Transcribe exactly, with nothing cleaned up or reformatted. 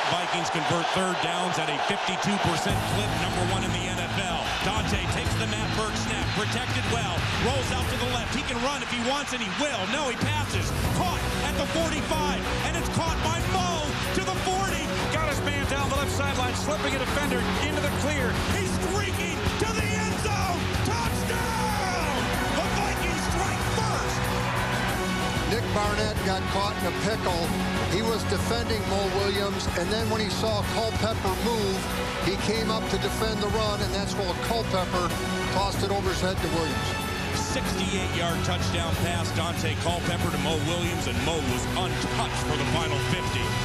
Vikings convert third downs at a fifty-two percent clip, number one in the N F L. Dante takes the Matt Burke snap, protected well, rolls out to the left. He can run if he wants, and he will. No, he passes. Caught at the forty-five, and it's caught by Moe to the forty. Got his man down the left sideline, slipping a defender into the clear. He's streaking to the end zone. Touchdown! The Vikings strike first. Nick Barnett got caught in a pickle. He was defending Moe Williams, and then when he saw Culpepper move, he came up to defend the run, and that's while Culpepper tossed it over his head to Williams. sixty-eight yard touchdown pass, Dante Culpepper to Moe Williams, and Moe was untouched for the final fifty.